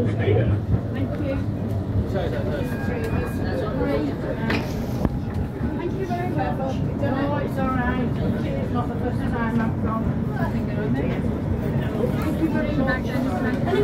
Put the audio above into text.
Thank you. Thank you very much. No, it's alright. It's not the first time I've gone. Thank you very much.